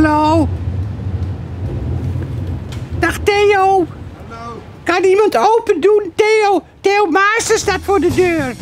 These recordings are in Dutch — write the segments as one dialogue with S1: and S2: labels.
S1: Hallo? Dag Theo.
S2: Hallo.
S1: Kan iemand open doen? Theo Maassen staat voor de deur.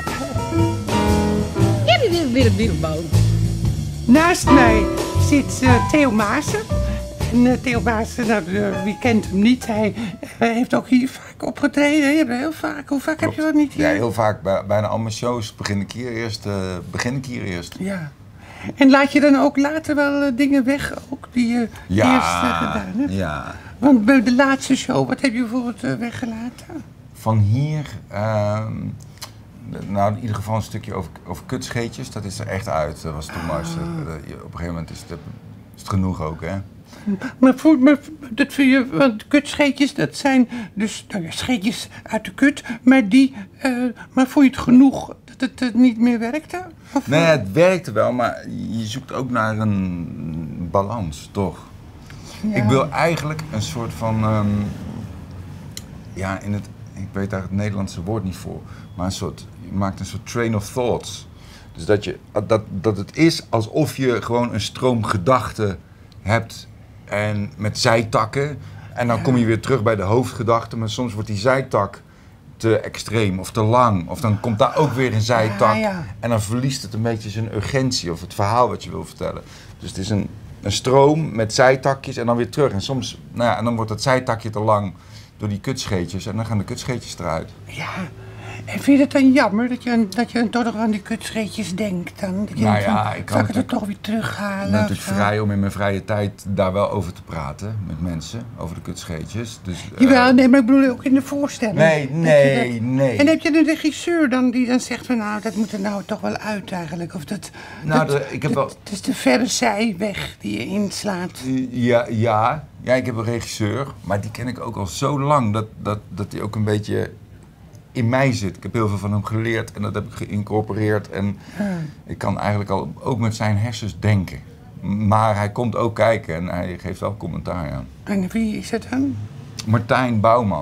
S1: Naast mij zit Theo Maassen. En Theo Maassen, nou, wie kent hem niet? Hij heeft ook hier vaak opgetreden. Heel vaak. Hoe vaak heb je dat niet hier?
S2: Ja, heel vaak. Bijna al mijn shows begin ik hier eerst.
S1: Ja. En laat je dan ook later wel dingen weg, ook die je eerst gedaan hebt?
S2: Ja.
S1: Want bij de laatste show, wat heb je bijvoorbeeld weggelaten?
S2: Van hier, nou in ieder geval een stukje over kutscheetjes, dat is er echt uit. Dat was too much. Op een gegeven moment is het genoeg ook, hè?
S1: Maar dat vind je, want kutscheetjes, dat zijn dus scheetjes uit de kut, maar maar vond je het genoeg dat het niet meer werkte? Of?
S2: Nee, het werkte wel, maar je zoekt ook naar een balans, toch?
S1: Ja.
S2: Ik wil eigenlijk een soort van, ik weet daar het Nederlandse woord niet voor, maar je maakt een soort train of thoughts. Dus dat het is alsof je gewoon een stroom gedachten hebt en met zijtakken. En dan kom je weer terug bij de hoofdgedachte, maar soms wordt die zijtak te extreem of te lang. Of dan komt daar ook weer een zijtak.
S1: Ja.
S2: En dan verliest het een beetje zijn urgentie of het verhaal wat je wil vertellen. Dus het is een stroom met zijtakjes en dan weer terug. En soms, en dan wordt dat zijtakje te lang door die kutscheetjes en dan gaan de kutscheetjes eruit.
S1: Ja. En vind je het dan jammer dat je toch nog aan die kutscheetjes denkt dan? Dat je denkt
S2: ik kan
S1: het er toch weer terughalen?
S2: Ik ben natuurlijk vrij om in mijn vrije tijd daar wel over te praten met mensen, over de kutscheetjes. Dus,
S1: Jawel, nee, maar ik bedoel ook in de voorstelling.
S2: Nee.
S1: En heb je een regisseur dan die dan zegt van nou, dat moet er nou toch wel uit eigenlijk? Of het is de verre zijweg die je inslaat.
S2: Ja, ik heb een regisseur, maar die ken ik ook al zo lang dat die ook een beetje in mij zit. Ik heb heel veel van hem geleerd en dat heb ik geïncorporeerd. En ik kan eigenlijk ook met zijn hersens denken. Maar hij komt ook kijken en hij geeft wel commentaar aan.
S1: En wie is het dan?
S2: Martijn Bouwman.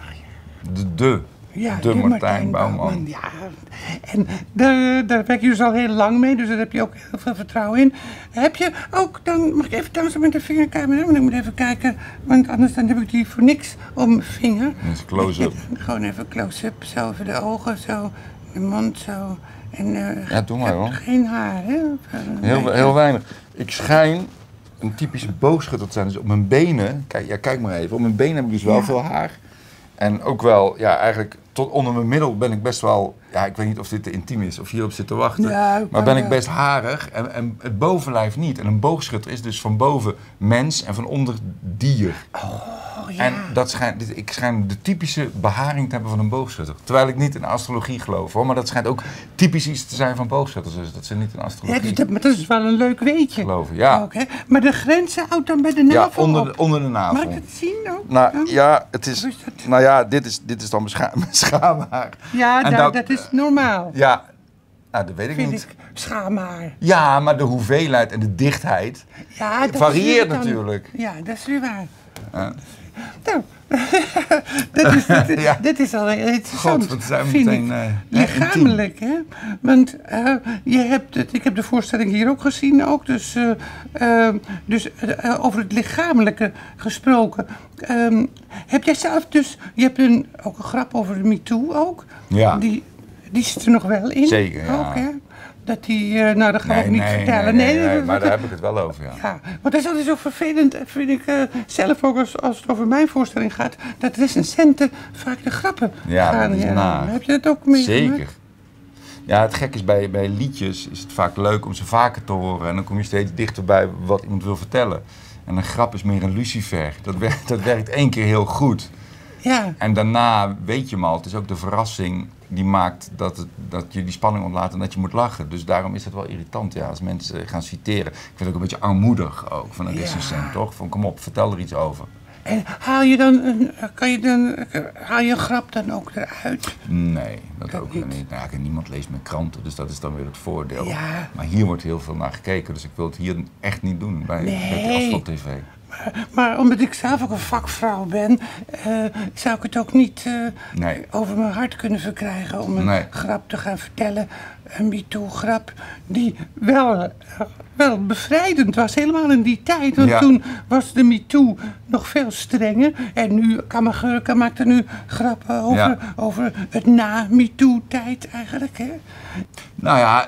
S2: De Martijn Bouwman.
S1: Ja, en daar werk je dus al heel lang mee, dus daar heb je ook heel veel vertrouwen in. Heb je ook dan, mag ik even thuis met de vingercamera, want ik moet even kijken, want anders dan heb ik die voor niks om mijn vinger.
S2: Dat is close-up.
S1: Gewoon even close-up, zo over de ogen, zo, de mond, zo. En,
S2: ja, doe maar hoor.
S1: Geen haar, hè?
S2: Heel weinig. Ik schijn een typische boogschutter te zijn, dus op mijn benen, kijk maar even, op mijn benen heb ik dus wel veel haar. En ook wel, eigenlijk tot onder mijn middel ben ik best wel, ik weet niet of dit te intiem is of hierop zit te wachten, maar ben ik best harig en het bovenlijf niet. En een boogschutter is dus van boven mens en van onder dier.
S1: Oh, ja.
S2: En ik schijn de typische beharing te hebben van een boogschutter. Terwijl ik niet in astrologie geloof hoor, maar dat schijnt ook typisch iets te zijn van boogschutters, dus dat ze niet in astrologie
S1: maar dat is wel een leuk weetje.
S2: Geloven, ja.
S1: Ook, hè? Maar de grenzen houdt dan bij de navel
S2: onder de navel.
S1: Mag ik het zien ook?
S2: Nou ja, dit is dan mijn schaamhaar.
S1: Ja, dat is normaal.
S2: Ja, dat weet ik niet.
S1: Vind ik schaamhaar.
S2: Ja, maar de hoeveelheid en de dichtheid varieert natuurlijk.
S1: Ja, dat is weer waar.
S2: Ja.
S1: Nou, dit is al heel interessant.
S2: God, wat zijn we
S1: vind
S2: meteen
S1: lichamelijk, hè? Want ik heb de voorstelling hier ook gezien, ook, dus over het lichamelijke gesproken. Heb jij zelf dus, je hebt ook een grap over de MeToo ook?
S2: Ja.
S1: Die zit er nog wel in?
S2: Zeker, ja.
S1: Ook, hè? Dat die, dat ga ik niet vertellen.
S2: Nee, maar daar heb ik het wel over,
S1: ja. Want dat is altijd zo vervelend, vind ik zelf ook als het over mijn voorstelling gaat, dat recensenten vaak de grappen gaan.
S2: Dat is naar.
S1: Heb je dat ook meegemaakt?
S2: Zeker. Ja, het gek is, bij liedjes is het vaak leuk om ze vaker te horen en dan kom je steeds dichter bij wat iemand wil vertellen. En een grap is meer een lucifer. Dat werkt 1 keer heel goed.
S1: Ja.
S2: En daarna weet je hem al, het is ook de verrassing die maakt dat je die spanning ontlaat en dat je moet lachen. Dus daarom is het wel irritant, als mensen gaan citeren. Ik vind het ook een beetje armoedig ook van een recensent, toch? Van kom op, vertel er iets over.
S1: En haal je een grap dan ook eruit?
S2: Nee, dat ook niet. Niemand leest mijn kranten, dus dat is dan weer het voordeel.
S1: Ja.
S2: Maar hier wordt heel veel naar gekeken, dus ik wil het hier echt niet doen bij de Asphalt TV.
S1: Maar omdat ik zelf ook een vakvrouw ben, zou ik het ook niet
S2: Nee.
S1: over mijn hart kunnen verkrijgen om een
S2: Nee.
S1: grap te gaan vertellen. Een MeToo-grap die wel bevrijdend was, helemaal in die tijd. Want
S2: Ja.
S1: toen was de MeToo nog veel strenger. En nu, Kammergurken maakt er nu grappen over het na-MeToo-tijd eigenlijk. Hè?
S2: Nou ja,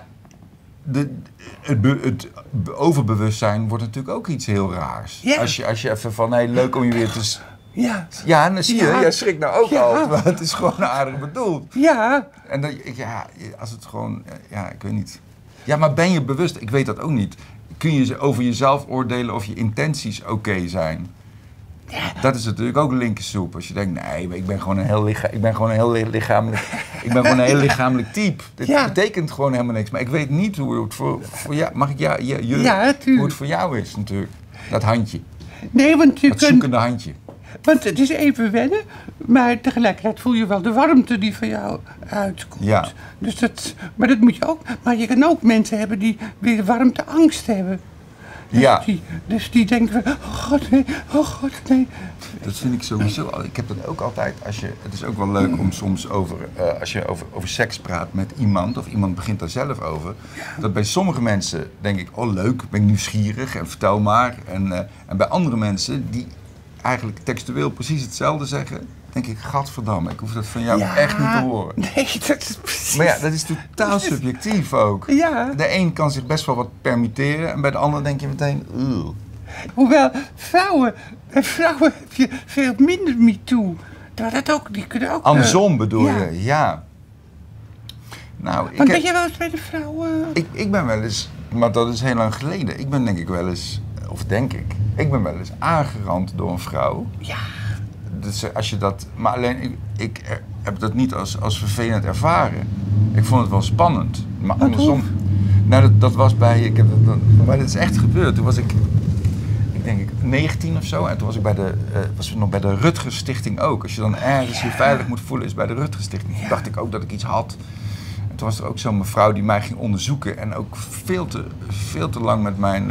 S2: het overbewustzijn wordt natuurlijk ook iets heel raars.
S1: Ja.
S2: Als je even van, hey, leuk om je weer te...
S1: Ja.
S2: Ja, en dan zie je,
S1: Ja.
S2: jij schrikt nou ook
S1: Ja.
S2: al, maar het is gewoon aardig bedoeld.
S1: Ja.
S2: En dan, ja, als het gewoon, ja, ik weet niet. Ja, maar ben je bewust? Ik weet dat ook niet. Kun je over jezelf oordelen of je intenties oké zijn?
S1: Ja.
S2: Dat is natuurlijk ook linkersoep. Als je denkt, nee, ik ben gewoon een heel lichamelijk type. Dit
S1: Ja.
S2: betekent gewoon helemaal niks. Maar ik weet niet hoe het voor jou, mag ik
S1: Ja,
S2: hoe
S1: tuurlijk.
S2: het voor jou is natuurlijk. Dat handje,
S1: Nee, want je
S2: dat
S1: kunt...
S2: zoekende handje.
S1: Want het is even wennen, maar tegelijkertijd voel je wel de warmte die van jou uitkomt.
S2: Ja.
S1: Dus maar dat moet je ook. Maar je kan ook mensen hebben die weer warmteangst hebben.
S2: Ja.
S1: Dus die denken van, oh god nee, oh god nee.
S2: Dat vind ik sowieso. Ik heb dat ook altijd. Het is ook wel leuk om soms als je over seks praat met iemand, of iemand begint daar zelf over. Dat bij sommige mensen denk ik, oh leuk, ben ik nieuwsgierig en vertel maar. En bij andere mensen die eigenlijk textueel precies hetzelfde zeggen, denk ik, gadverdamme, ik hoef dat van jou echt niet te horen.
S1: Nee, dat is precies.
S2: Maar ja, dat is totaal subjectief ook.
S1: Ja.
S2: De een kan zich best wel wat permitteren en bij de ander denk je meteen, ugh.
S1: Hoewel, bij vrouwen heb je veel minder MeToo. Terwijl die kunnen ook...
S2: Andersom bedoel
S1: ja.
S2: je, ja. Nou,
S1: Want ben jij wel eens bij de vrouwen?
S2: Ik ben wel eens, maar dat is heel lang geleden. Ik ben denk ik wel eens, ik ben wel eens aangerand door een vrouw.
S1: Ja.
S2: Dus als je dat, maar alleen ik heb dat niet als vervelend ervaren. Ik vond het wel spannend. Maar andersom, nou dat was bij, maar dat is echt gebeurd. Toen was ik denk 19 of zo. En toen was ik was nog bij de Rutgers Stichting ook. Als je dan ergens je veilig moet voelen, is bij de Rutgers Stichting. Toen dacht ik ook dat ik iets had. En toen was er ook zo'n mevrouw die mij ging onderzoeken en ook veel te lang met mijn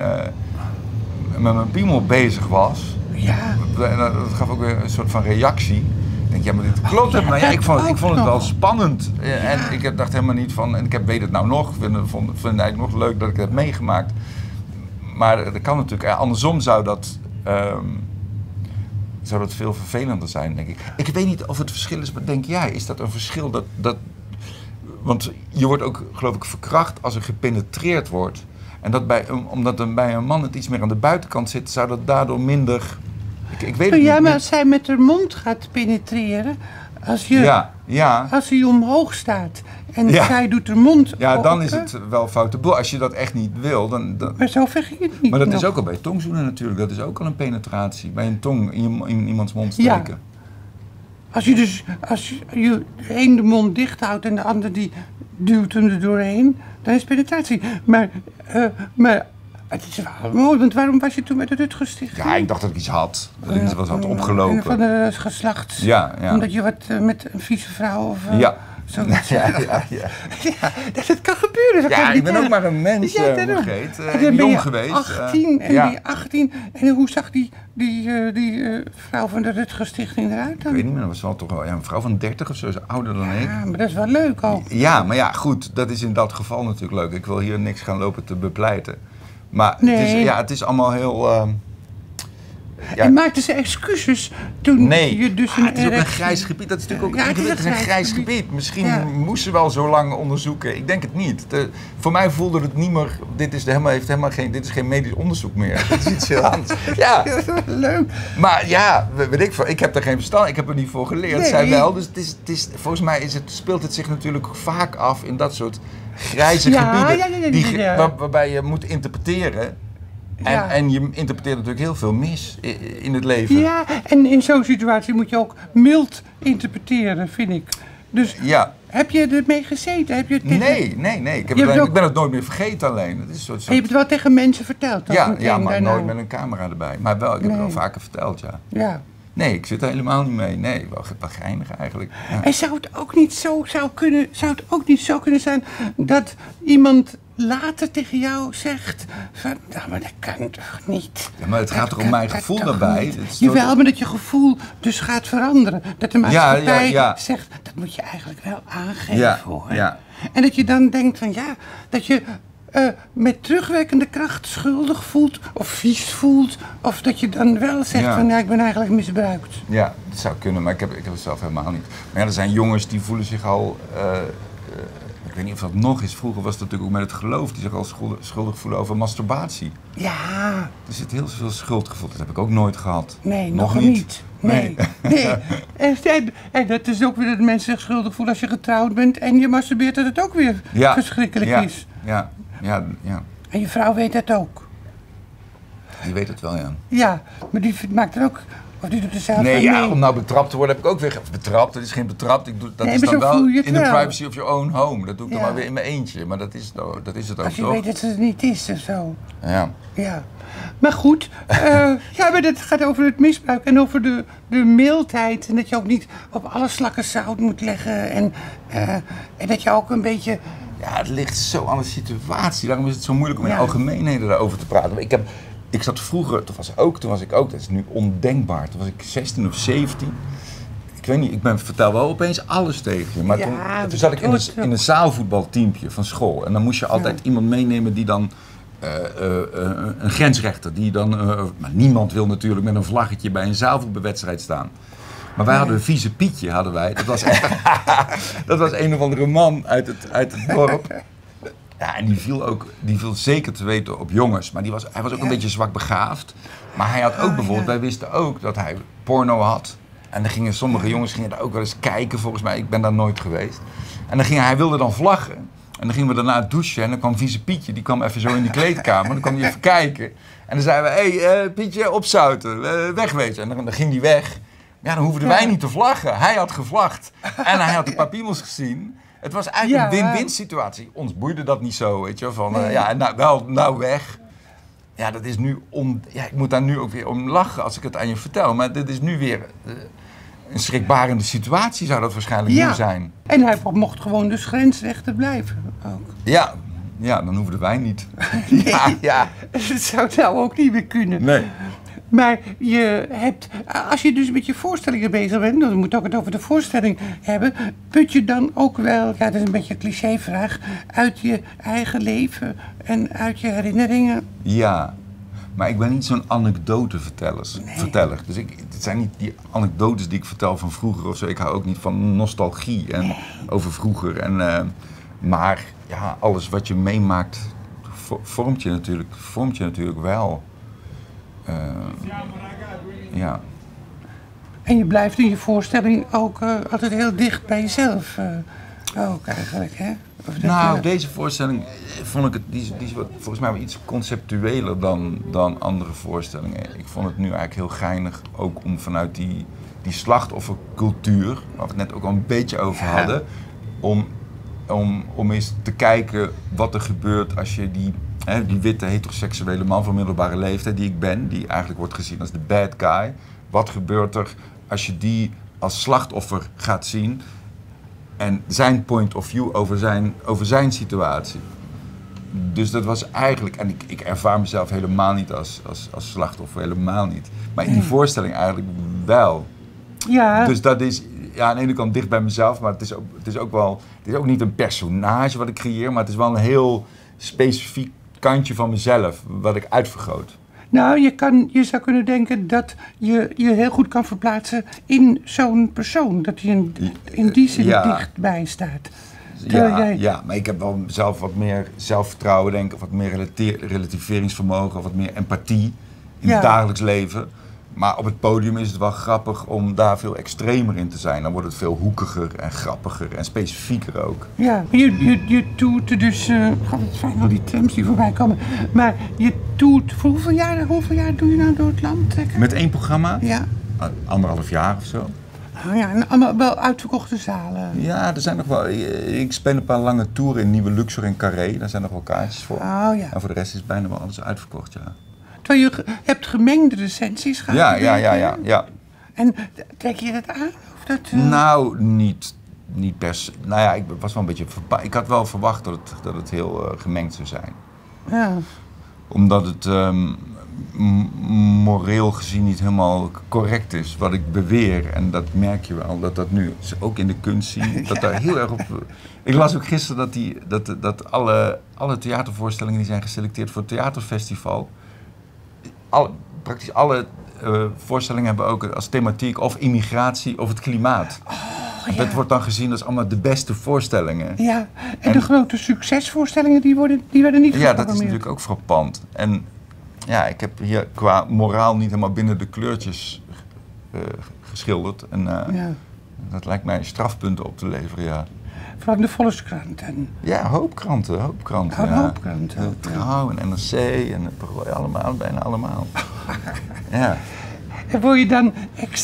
S2: piemel bezig was.
S1: Ja.
S2: En dat gaf ook weer een soort van reactie. Ik denk, ja, maar dit klopt het. Maar ja, ik vond het wel spannend. En ik dacht helemaal niet van, en ik weet het nou nog, vind het eigenlijk nog leuk dat ik het heb meegemaakt. Maar dat kan natuurlijk, andersom zou dat veel vervelender zijn, denk ik. Ik weet niet of het verschil is, maar denk jij, is dat een verschil want je wordt ook, geloof ik, verkracht als er gepenetreerd wordt. En omdat er bij een man het iets meer aan de buitenkant zit, zou dat daardoor minder... Ik weet het niet.
S1: Ja, maar als zij met haar mond gaat penetreren, als hij omhoog staat en zij doet haar mond open,
S2: dan is het wel foute boel. Als je dat echt niet wil, dan...
S1: Maar zo ver ging het niet.
S2: Maar dat
S1: nog.
S2: is ook al bij tongzoenen natuurlijk. Dat is ook al een penetratie. Bij een tong in iemands mond steken.
S1: Ja. Als je de een de mond dicht houdt en de ander die duwt hem er doorheen, dan is het penetratie. Maar het is wel mooi, want waarom was je toen met de Rutgers Stichting?
S2: Ja, ik dacht dat ik iets had. Dat ik iets had opgelopen.
S1: Van de geslachts.
S2: Ja.
S1: Omdat je wat met een vieze vrouw of...
S2: Ja.
S1: Zo.
S2: Ja.
S1: Ja, dat kan gebeuren.
S2: Ja, ik ben ook maar een mens, Margreet. Jong geweest.
S1: 18 en ben je 18. En hoe zag die vrouw van de Rutgers Stichting eruit dan?
S2: Ik weet niet meer, dat was wel toch wel een vrouw van 30 of zo, is ouder dan ik.
S1: Ja, maar dat is wel leuk ook.
S2: Ja, maar ja, goed, dat is in dat geval natuurlijk leuk. Ik wil hier niks gaan lopen te bepleiten. Maar het is allemaal heel...
S1: En maakten ze excuses toen je dus
S2: het is ook een grijs gebied. Dat is natuurlijk ook
S1: het is
S2: een grijs gebied. Misschien moesten ze wel zo lang onderzoeken. Ik denk het niet. Voor mij voelde het niet meer... Dit is geen medisch onderzoek meer. Dit is iets heel anders. Ja.
S1: Leuk.
S2: Maar ja, weet ik heb er geen verstand. Ik heb er niet voor geleerd.
S1: Nee.
S2: Zij wel. Dus volgens mij speelt het zich natuurlijk vaak af in dat soort grijze gebieden. Waarbij je moet interpreteren. En je interpreteert natuurlijk heel veel mis in het leven.
S1: Ja, en in zo'n situatie moet je ook mild interpreteren, vind ik. Dus heb je ermee gezeten? Heb je het tegen...
S2: Nee. Ik ben het nooit meer vergeten alleen. Het is soort...
S1: Je hebt het wel tegen mensen verteld?
S2: Ja, maar nooit met een camera erbij. Maar wel, ik heb het wel vaker verteld,
S1: ja.
S2: Nee, ik zit er helemaal niet mee. Nee, wel geinig eigenlijk. Ja.
S1: En zou het ook niet zo kunnen zijn dat iemand later tegen jou zegt van, nou, maar dat kan toch niet?
S2: Ja, maar het gaat toch om mijn gevoel daarbij?
S1: Jawel, maar dat je gevoel dus gaat veranderen. Dat de maatschappij zegt, dat moet je eigenlijk wel aangeven, hoor. Ja. En dat je dan denkt van, ja, dat je met terugwerkende kracht schuldig voelt of vies voelt. Of dat je dan wel zegt van, ja, ik ben eigenlijk misbruikt.
S2: Ja, dat zou kunnen, maar ik heb het zelf helemaal niet. Maar ja, er zijn jongens die voelen zich al... ik weet niet of dat nog is. Vroeger was het natuurlijk ook met het geloof. Die zich al schuldig voelen over masturbatie.
S1: Ja.
S2: Er zit heel veel schuldgevoel. Dat heb ik ook nooit gehad.
S1: Nee, nog niet. Nee. En dat is ook weer dat mensen zich schuldig voelen als je getrouwd bent en je masturbeert, dat het ook weer verschrikkelijk is.
S2: Ja.
S1: En je vrouw weet dat ook.
S2: Die weet het wel, ja.
S1: Ja, maar die maakt er ook... Of die doet er zelf mee.
S2: Om nou betrapt te worden heb ik ook weer... Betrapt, dat is geen betrapt. Dat is dan wel in de privacy of your own home. Dat doe ik dan maar weer in mijn eentje. Maar dat is het ook,
S1: als je
S2: toch?
S1: weet dat het niet is of zo.
S2: Ja.
S1: Maar goed, maar dat gaat over het misbruik en over de mildheid. En dat je ook niet op alle slakken zout moet leggen. En dat je ook een beetje...
S2: Ja, het ligt zo aan de situatie. Daarom is het zo moeilijk om in algemeenheden daarover te praten. Ik zat vroeger, toen was ik ook, dat is nu ondenkbaar. Toen was ik 16 of 17. Ik weet niet, vertel wel opeens alles tegen je. Maar toen zat ik in een zaalvoetbalteampje van school. En dan moest je altijd iemand meenemen die dan... een grensrechter, die dan... maar niemand wil natuurlijk met een vlaggetje bij een zaalvoetbalwedstrijd staan. Maar wij hadden een vieze Pietje, hadden wij. Dat was een of andere man uit het dorp. Ja, en die viel zeker te weten op jongens. Maar hij was ook een beetje zwak begaafd. Maar hij had ook bijvoorbeeld, wij wisten ook dat hij porno had. En dan gingen sommige jongens daar ook wel eens kijken, volgens mij. Ik ben daar nooit geweest. En hij wilde dan vlaggen. En dan gingen we daarna douchen. En dan kwam vieze Pietje, die kwam even zo in die kleedkamer. Dan kwam hij even kijken. En dan zeiden we, Pietje, opzouten, wegwezen. En dan ging hij weg. Ja, dan hoefden wij niet te vlaggen. Hij had gevlagd. En hij had een paar piemels gezien. Het was eigenlijk een win-win situatie. Ons boeide dat niet zo, weet je. Van, nou weg. Ja, dat is nu ik moet daar nu ook weer om lachen als ik het aan je vertel. Maar dit is nu weer een schrikbarende situatie, zou dat waarschijnlijk nu zijn.
S1: En hij mocht gewoon dus grensrechter blijven ook.
S2: Ja, dan hoefden wij niet.
S1: Ja. Dat zou nou ook niet meer kunnen.
S2: Nee.
S1: Maar als je dus met je voorstellingen bezig bent, dan moet ook het over de voorstelling hebben, put je dan ook wel, dat is een beetje een clichévraag, uit je eigen leven en uit je herinneringen?
S2: Ja, maar ik ben niet zo'n anekdoteverteller. Dus het zijn niet die anekdotes die ik vertel van vroeger of zo. Ik hou ook niet van nostalgie en over vroeger. Maar ja, alles wat je meemaakt vormt je natuurlijk wel. Ja.
S1: En je blijft in je voorstelling ook altijd heel dicht bij jezelf ook eigenlijk, hè?
S2: Deze voorstelling vond ik die is volgens mij wel iets conceptueler dan andere voorstellingen. Ik vond het nu eigenlijk heel geinig ook om vanuit die slachtoffercultuur, waar we het net ook al een beetje over hadden, om eens te kijken wat er gebeurt als je die witte heteroseksuele man van middelbare leeftijd die ik ben, die eigenlijk wordt gezien als de bad guy. Wat gebeurt er als je die als slachtoffer gaat zien en zijn point of view over zijn situatie. Dus dat was eigenlijk, en ik ervaar mezelf helemaal niet als slachtoffer, helemaal niet. Maar in die voorstelling eigenlijk wel.
S1: Ja.
S2: Dus dat is aan de ene kant dicht bij mezelf, maar het is ook niet een personage wat ik creëer, maar het is wel een heel specifiek kantje van mezelf wat ik uitvergroot.
S1: Nou, je zou kunnen denken dat je heel goed kan verplaatsen in zo'n persoon. Dat je in die zin dichtbij staat.
S2: Ja, maar ik heb wel zelf wat meer zelfvertrouwen, denk ik, wat meer relativeringsvermogen, wat meer empathie in het dagelijks leven. Maar op het podium is het wel grappig om daar veel extremer in te zijn. Dan wordt het veel hoekiger en grappiger en specifieker ook.
S1: Ja, je toert dus... het fijn al die trams die voorbij komen. Maar je toert... Voor hoeveel jaar doe je nou door het land trekken?
S2: Met één programma?
S1: Ja.
S2: 1,5 jaar of zo.
S1: Oh ja, en allemaal wel uitverkochte zalen.
S2: Ja, er zijn nog wel... Ik speel een paar lange toeren in Nieuwe Luxor en Carré. Daar zijn nog wel kaartjes voor.
S1: Oh ja.
S2: En voor de rest is bijna wel alles uitverkocht, ja.
S1: Terwijl je hebt gemengde recensies gehad.
S2: Ja.
S1: En trek je dat aan? Of dat,
S2: Nou, niet niet per se... Nou ja, ik was wel een beetje... Ik had wel verwacht dat het heel gemengd zou zijn.
S1: Ja.
S2: Omdat het moreel gezien niet helemaal correct is wat ik beweer. En dat merk je wel, dat nu ook in de kunst zien. Dat daar heel erg op... Ik las ook gisteren dat alle theatervoorstellingen die zijn geselecteerd voor het theaterfestival... praktisch alle voorstellingen hebben ook als thematiek of immigratie of het klimaat.
S1: Ja.
S2: Dat wordt dan gezien als allemaal de beste voorstellingen.
S1: Ja, en de grote succesvoorstellingen die werden niet geprogrammeerd.
S2: Ja, dat is natuurlijk ook frappant. En ja, ik heb hier qua moraal niet helemaal binnen de kleurtjes geschilderd. En dat lijkt mij strafpunten op te leveren, ja.
S1: Van de Volkskrant en...
S2: Ja, hoopkranten.
S1: Oh,
S2: Ja.
S1: hoopkranten.
S2: De Trouw en NRC en het Parool, allemaal, bijna allemaal. Ja.
S1: En word je dan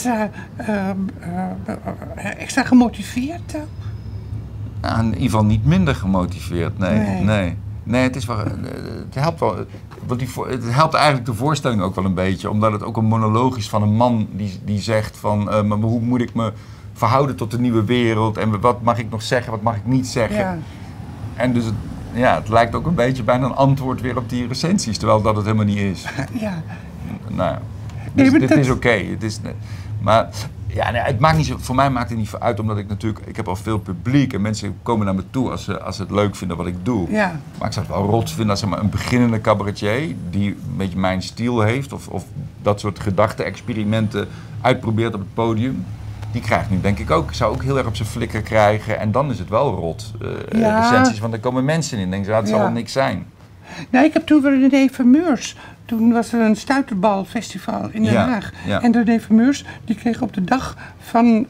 S1: extra gemotiveerd?
S2: Nou, in ieder geval niet minder gemotiveerd, nee. Nee, het is wel, het helpt wel. Want het helpt eigenlijk de voorstelling ook wel een beetje, omdat het ook een monoloog is van een man die zegt van, maar hoe moet ik me verhouden tot de nieuwe wereld en wat mag ik nog zeggen, wat mag ik niet zeggen.
S1: Ja.
S2: En dus het lijkt ook een beetje bijna een antwoord weer op die recensies, terwijl dat het helemaal niet is.
S1: Ja.
S2: Nou, dus dit is oké. Maar ja, nee, het maakt niet zo, voor mij maakt het niet veel uit, omdat ik heb al veel publiek en mensen komen naar me toe als ze het leuk vinden wat ik doe.
S1: Ja.
S2: Maar ik zou het wel rots vinden als een beginnende cabaretier die een beetje mijn stijl heeft of dat soort gedachte-experimenten uitprobeert op het podium. Die krijgt nu denk ik ook, zou ook heel erg op zijn flikker krijgen en dan is het wel rot. Recensies, want er komen mensen in en denken, het zal wel niks zijn.
S1: Nou, ik heb toen weer René Vermeurs. Toen was er een stuiterbalfestival in Den Haag.
S2: Ja.
S1: En René Vermeurs, die kreeg op de dag van...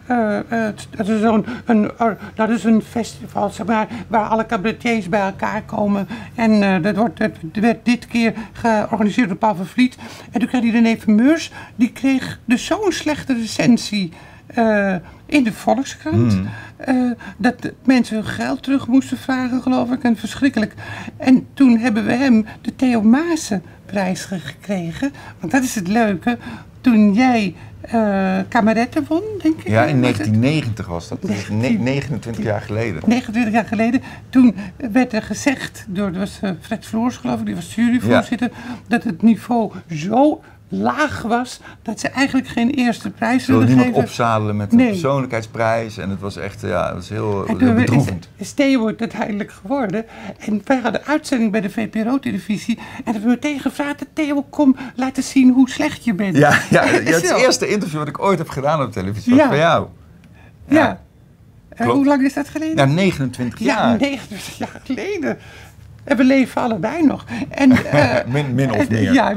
S1: dat is een festival, zeg maar, waar alle cabaretiers bij elkaar komen. En dat werd dit keer georganiseerd door Paul van Vliet. En toen kreeg die René Vermeurs, die kreeg dus zo'n slechte recensie... in de Volkskrant. Dat mensen hun geld terug moesten vragen, geloof ik. En verschrikkelijk. En toen hebben we hem de Theo Maassen-prijs gekregen. Want dat is het leuke. Toen jij Kameretten won, denk ik.
S2: Ja, in 1990 was dat. 29 jaar geleden.
S1: 29 jaar geleden. Toen werd er gezegd door Fred Floors, geloof ik, die was juryvoorzitter, dat het niveau zo laag was, dat ze eigenlijk geen eerste prijs wilden geven.
S2: Niemand opzadelen met een persoonlijkheidsprijs en het was echt, het was heel bedroevend.
S1: Is Theo het uiteindelijk geworden en wij hadden uitzending bij de VPRO-televisie en hebben we meteen gevraagd, Theo, kom laten zien hoe slecht je bent.
S2: Ja, het eerste interview wat ik ooit heb gedaan op televisie was van jou.
S1: Ja. Hoe lang is dat geleden?
S2: Ja, 29 jaar.
S1: Ja, 29 jaar geleden. En we leven allebei nog. En,
S2: min of meer.
S1: Ja,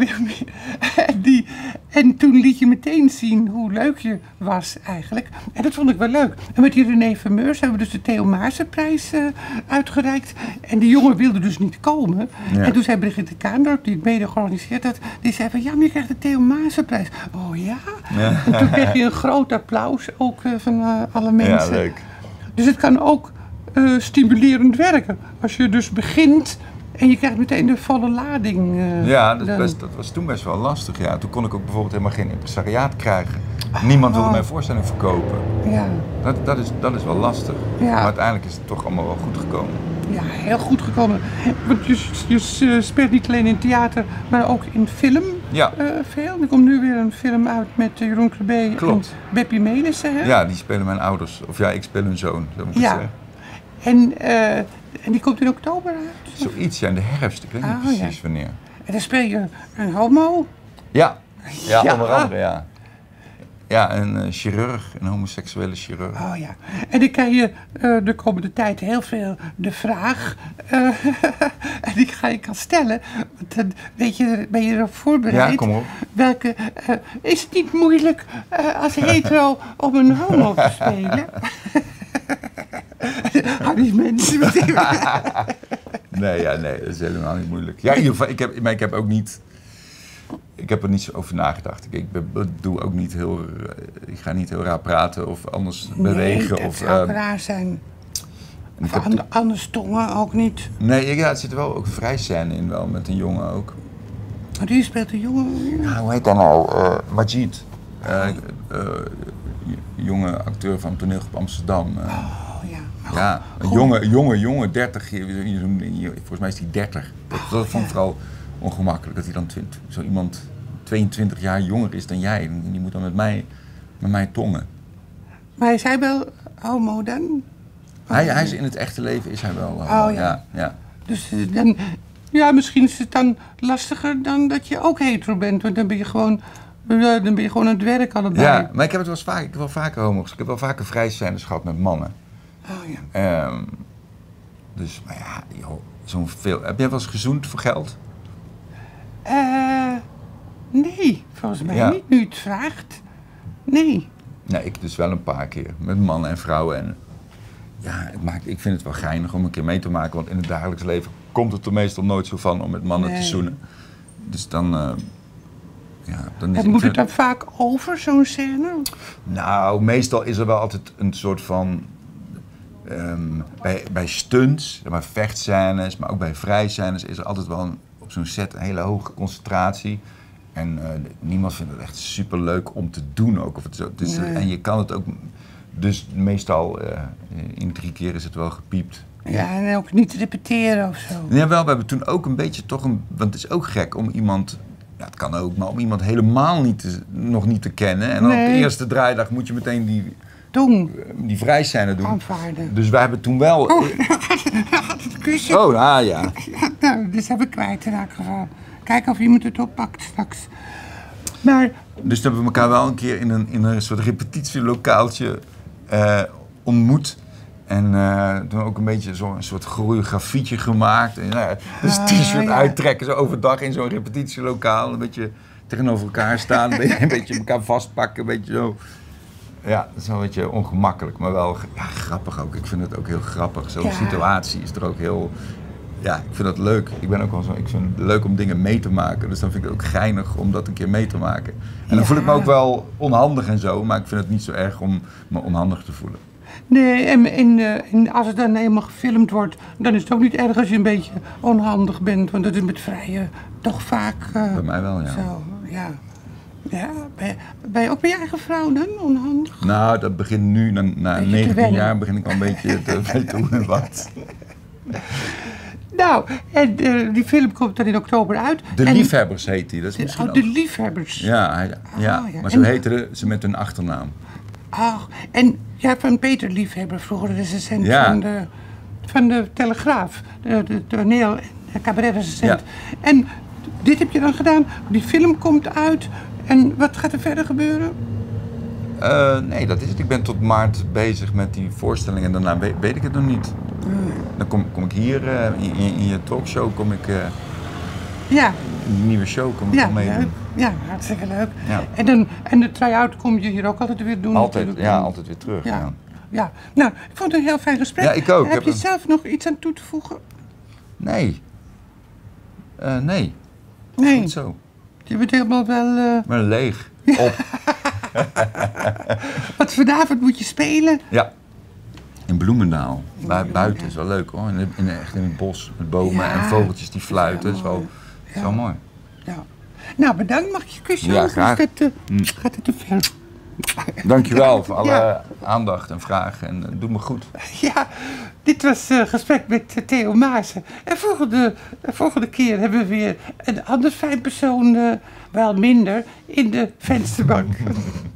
S1: en toen liet je meteen zien hoe leuk je was eigenlijk. En dat vond ik wel leuk. En met die René Vermeurs hebben we dus de Theo Maassen-prijs uitgereikt. En die jongen wilde dus niet komen. Ja. En toen zei Brigitte Kaandorp, die het mede georganiseerd had, die zei van, ja, maar je krijgt de Theo Maassen-prijs. Oh ja? En toen kreeg je een groot applaus ook van alle mensen.
S2: Ja, leuk.
S1: Dus het kan ook stimulerend werken. Als je dus begint en je krijgt meteen de volle lading.
S2: Dat was toen best wel lastig. Ja. Toen kon ik ook bijvoorbeeld helemaal geen impresariaat krijgen. Niemand wilde mijn voorstelling verkopen. Ja. Dat is wel lastig. Ja. Maar uiteindelijk is het toch allemaal wel goed gekomen.
S1: Ja, heel goed gekomen. Want je speelt niet alleen in theater, maar ook in film.
S2: Ja.
S1: Veel. Er komt nu weer een film uit met Jeroen Krabbe en Beppie Melissen. Hè?
S2: Ja, die spelen mijn ouders. Of ja, ik speel hun zoon. Zo moet ik zeggen.
S1: En die komt in oktober uit?
S2: Zoiets, ja, in de herfst. Ik weet niet precies wanneer.
S1: En dan speel je een homo?
S2: Ja, onder andere, ja. Ja, een chirurg, een homoseksuele chirurg.
S1: Oh ja. En dan krijg je de komende tijd heel veel de vraag. En die ga ik al stellen. Want dan ben je erop voorbereid.
S2: Ja, kom op.
S1: Is het niet moeilijk als hetero om een homo te spelen? Die mensen meteen.
S2: Nee, dat is helemaal niet moeilijk. Ja, in ieder geval, ik heb ook niet... Ik heb er niet zo over nagedacht. Ik ga niet heel raar praten of anders bewegen.
S1: Dat zou raar zijn. Anders tongen ook niet.
S2: Nee, het zit er wel ook vrij scène in, wel met een jongen ook.
S1: Die speelt een jongen?
S2: Hoe heet dat nou? Majid. Jonge acteur van Toneelgroep Amsterdam. Ja, een jonge, 30, volgens mij is hij 30. Dat vond ik vooral ongemakkelijk, dat hij dan zo iemand 22 jaar jonger is dan jij. En die moet dan met mij tongen.
S1: Maar is hij wel homo dan?
S2: Hij is in het echte leven is hij wel. Ja.
S1: Dus dan, ja, misschien is het dan lastiger dan dat je ook hetero bent. Want dan ben je gewoon aan het werk allebei.
S2: Ja, maar ik heb wel vaker homo's. Ik heb wel vaker vrijzijndes gehad met mannen.
S1: Oh ja.
S2: Dus, maar ja, joh, zo'n veel. Heb jij wel eens gezoend voor geld?
S1: Nee, volgens mij niet, nu je het vraagt. Nee.
S2: Nee, ik dus wel een paar keer. Met mannen en vrouwen. En ja, ik vind het wel geinig om een keer mee te maken. Want in het dagelijks leven komt het er meestal nooit zo van om met mannen te zoenen. Dus dan...
S1: moet het dan vaak over, zo'n scène?
S2: Nou, meestal is er wel altijd een soort van... bij stunts, maar vechtscènes, maar ook bij vrijscènes is er altijd wel op zo'n set een hele hoge concentratie. En niemand vindt het echt super leuk om te doen ook. Of het zo. Dus, en je kan het ook... Dus meestal in 3 keer is het wel gepiept.
S1: Ja, en ook niet repeteren of zo.
S2: Ja, wel, we hebben toen ook een beetje toch een... Want het is ook gek om iemand... Ja, het kan ook, maar om iemand helemaal nog niet te kennen. En dan op de eerste draaidag moet je meteen die vrijscène doen.
S1: Aanvaarden.
S2: Dus wij hebben toen wel...
S1: Oh, gaat het kusje?
S2: Oh, ja.
S1: Nou, dus heb ik kwijt in elk geval. Kijken of iemand het oppakt straks. Maar...
S2: Dus toen hebben we elkaar wel een keer in een soort repetitielokaaltje ontmoet. En toen ook een beetje zo'n soort choreografietje gemaakt. En, dus t-shirt uittrekken, zo overdag in zo'n repetitielokaal. Een beetje tegenover elkaar staan, een beetje elkaar vastpakken, een beetje zo. Ja, dat is wel een beetje ongemakkelijk, maar wel grappig ook. Ik vind het ook heel grappig. Zo'n situatie is er ook heel... Ja, ik vind dat leuk. Ik vind het leuk om dingen mee te maken. Dus dan vind ik het ook geinig om dat een keer mee te maken. En dan voel ik me ook wel onhandig en zo, maar ik vind het niet zo erg om me onhandig te voelen.
S1: Nee, en als het dan eenmaal gefilmd wordt, dan is het ook niet erg als je een beetje onhandig bent. Want dat is met vrije toch vaak
S2: bij mij wel, ja.
S1: Zo, ja. Ja, ben je ook bij je eigen vrouw dan onhandig?
S2: Nou, dat begint nu, na 19 jaar begin ik al een beetje te weten hoe en wat.
S1: Nou, en die film komt dan in oktober uit.
S2: De Liefhebbers heet die, dat is misschien
S1: De Liefhebbers.
S2: Ja, maar zo heette ze met hun achternaam.
S1: Ach, en ja, van Peter Liefhebber, vroeger de recensent van de Telegraaf. De toneel- en cabaretrecensent. Ja. En dit heb je dan gedaan, die film komt uit. En wat gaat er verder gebeuren?
S2: Nee, dat is het. Ik ben tot maart bezig met die voorstelling en daarna weet ik het nog niet. Dan kom ik hier in je talkshow, in die nieuwe show kom ik al meedoen.
S1: Ja, hartstikke leuk.
S2: Ja.
S1: En de try-out kom je hier ook altijd weer doen?
S2: Altijd, altijd weer terug.
S1: Ja. Nou, ik vond het een heel fijn gesprek.
S2: Ja, ik ook.
S1: Heb je zelf nog iets aan toe te voegen?
S2: Nee. Nee. Goed zo.
S1: Je bent helemaal wel...
S2: Maar leeg. Op.
S1: Want vanavond moet je spelen.
S2: Ja. In Bloemendaal. Buiten is wel leuk hoor. Echt in het bos met bomen en vogeltjes die fluiten. Dat is wel mooi.
S1: Ja. Nou, bedankt. Mag ik je kusje?
S2: Ja, graag.
S1: Gaat het te ver?
S2: Dankjewel voor alle aandacht en vragen. En doe me goed.
S1: Ja, dit was gesprek met Theo Maassen. En volgende keer hebben we weer een ander fijn persoon, wel minder, in de vensterbank.